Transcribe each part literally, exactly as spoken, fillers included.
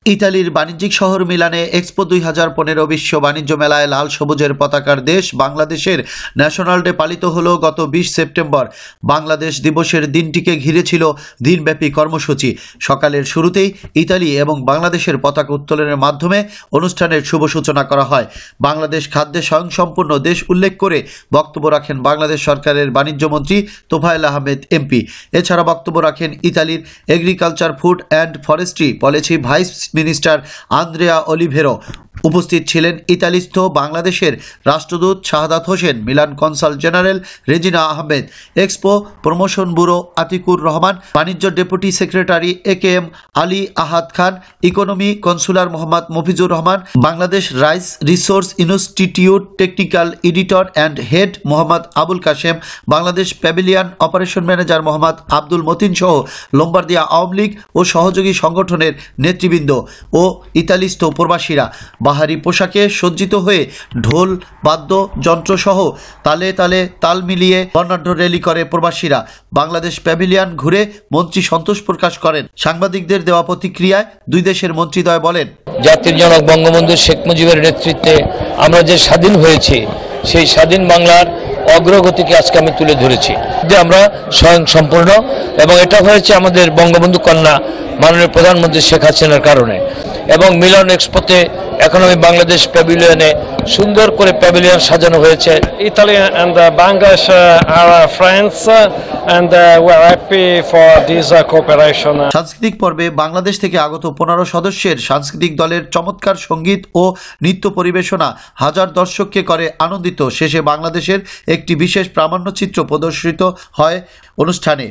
ইতালির বাণিজ্যিক শহর মিলানে এক্সপো দুই হাজার পনেরো বিশ্ব বাণিজ্য মেলায় লাল সবুজের পতাকার দেশ বাংলাদেশের ন্যাশনাল ডে পালিত হলো গত বিশ সেপ্টেম্বর। বাংলাদেশ দিবসের দিনটিকে ঘিরে ছিল দিনব্যাপী কর্মসূচি। সকালের শুরুতেই ইতালি এবং বাংলাদেশের পতাকা উত্তোলনের মাধ্যমে অনুষ্ঠানের শুভ সূচনা করা হয়। বাংলাদেশ খাদ্যে স্বয়ংসম্পূর্ণ দেশ উল্লেখ করে বক্তব্য রাখেন বাংলাদেশ সরকারের বাণিজ্যমন্ত্রী তোফায়েল আহমেদ এমপি। এছাড়া বক্তব্য রাখেন ইতালির agriculture, food and forestry policy vice minister Andrea Olivero. উপস্থিত ছিলেন ইতালিস্থ বাংলাদেশের রাষ্ট্রদূত Shahadat Hossain, Milan consul general Rezina Ahmed, expo promotion bureau Atiqur Rahman, বাণিজ্য deputy secretary A K M Ali Ahad Khan, economy consular Mohammad Mafizur Rahman, Bangladesh rice resource institute technical editor and head Mohammad Abul Kashem, Bangladesh pavilion operation manager Mohammad Abdul Matin সহ Lombardia Awami League ও সহযোগী সংগঠনের নেতৃবৃন্দ ও ইতালিস্থ প্রবাসীরা বাহারি পোশাকে সজ্জিত হয়ে ঢোল বাদ্য যন্ত্রসহ তালে তালে তাল মিলিয়ে বর্ণাঢ্য র্যালি করে প্রবাসীরা। বাংলাদেশ প্যাভিলিয়ন ঘুরে মন্ত্রী সন্তোষ প্রকাশ করেন। সাংবাদিকদের দেওয়া প্রতিক্রিয়ায় দুই দেশের মন্ত্রীদ্বয় বলেন, জাতির জনক বঙ্গবন্ধু শেখ মুজিবের নেতৃত্বে আমরা যে স্বাধীন হয়েছি, সেই স্বাধীন বাংলার অগ্রগতিকে আজকে আমি তুলে ধরেছি যে আমরা স্বয়ং সম্পূর্ণ, এবং এটা হয়েছে আমাদের বঙ্গবন্ধু কন্যা মাননীয় প্রধানমন্ত্রী শেখ হাসিনার কারণে। এবং মিলন এক্সপোতে এখন আমি বাংলাদেশ প্যাভিলিয়নে সুন্দর করে প্যাভিলিয়ন সাজানো হয়েছে। Italy and uh, Bangladesh uh, are uh, friends uh, and uh, we are happy for this uh, cooperation. সাংস্কৃতিক পর্বে বাংলাদেশ থেকে আগত পনেরো সদস্যের সাংস্কৃতিক দলের চমৎকার সঙ্গীত ও নৃত্য পরিবেশনা হাজার দর্শককে করে আনন্দিত। শেষে বাংলাদেশের একটি বিশেষ প্রামাণ্যচিত্র প্রদর্শিত হয় অনুষ্ঠানে।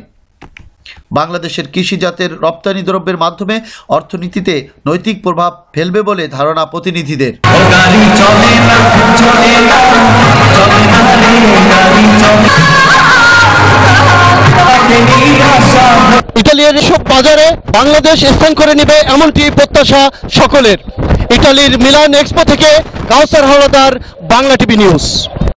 বাংলাদেশের কৃষিজাতের রপ্তানি দ্রব্যের মাধ্যমে অর্থনীতিতে নৈতিক প্রভাব ফেলবে বলে ধারণা প্রতিনিধিদের। ইতালির সব বাজারে বাংলাদেশ স্থান করে নেবে এমনটি প্রত্যাশা সকলের। ইতালির মিলান এক্সপো থেকে কাউসার হাওলাদার, বাংলা টিভি নিউজ।